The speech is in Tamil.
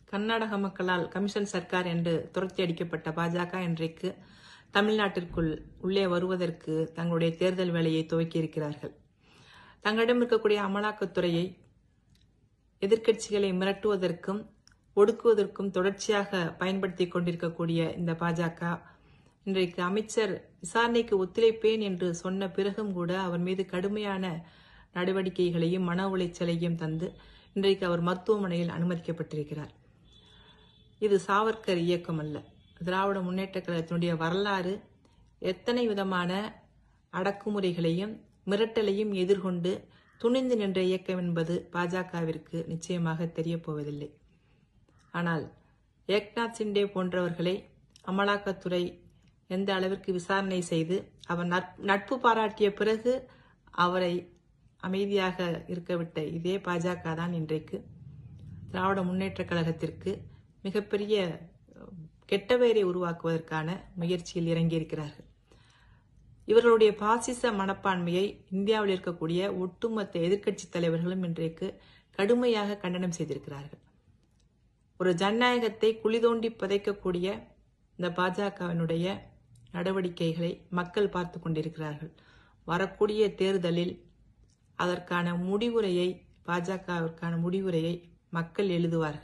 கர்நாடக மக்களால் கமிஷன் சர்க்கார் என்று துரத்தி அடிக்கப்பட்ட பாஜக இன்றைக்கு தமிழ்நாட்டிற்குள் உள்ளே வருவதற்கு தங்களுடைய தேர்தல் வேலையை துவக்கியிருக்கிறார்கள். தங்களிடம் இருக்கக்கூடிய அமலாக்கத்துறையை எதிர்க்கட்சிகளை மிரட்டுவதற்கும் ஒடுக்குவதற்கும் தொடர்ச்சியாக பயன்படுத்தி கொண்டிருக்கக்கூடிய இந்த பாஜக இன்றைக்கு அமைச்சர் விசாரணைக்கு ஒத்துழைப்பேன் என்று சொன்ன பிறகும் கூட அவர் மீது கடுமையான நடவடிக்கைகளையும் மன உளைச்சலையும் தந்து இன்றைக்கு அவர் மருத்துவமனையில் அனுமதிக்கப்பட்டிருக்கிறார். இது சாவர்கர் இயக்கம் அல்ல. திராவிட முன்னேற்ற கழகத்தினுடைய வரலாறு எத்தனை விதமான அடக்குமுறைகளையும் மிரட்டலையும் எதிர்கொண்டு துணிந்து நின்ற இயக்கம் என்பது பாஜகவிற்கு நிச்சயமாக தெரிய போவதில்லை. ஆனால் ஏக்நாத் சிண்டே போன்றவர்களை அமலாக்கத்துறை எந்த அளவிற்கு விசாரணை செய்து அவர் நட்பு பாராட்டிய பிறகு அவரை அமைதியாக இருக்கவிட்ட இதே பாஜக தான் இன்றைக்கு திராவிட முன்னேற்ற கழகத்திற்கு மிகப்பெரிய கெட்ட பெயரை உருவாக்குவதற்கான முயற்சியில் இறங்கியிருக்கிறார்கள். இவர்களுடைய பாசிச மனப்பான்மையை இந்தியாவில் இருக்கக்கூடிய ஒட்டுமொத்த எதிர்க்கட்சி தலைவர்களும் இன்றைக்கு கடுமையாக கண்டனம் செய்திருக்கிறார்கள். ஒரு ஜனநாயகத்தை குழி தோண்டி புதைக்கக்கூடிய இந்த பாஜகவினுடைய நடவடிக்கைகளை மக்கள் பார்த்து கொண்டிருக்கிறார்கள். வரக்கூடிய தேர்தலில் அதற்கான முடிவுரையை பாஜகவிற்கான முடிவுரையை மக்கள் எழுதுவார்கள்.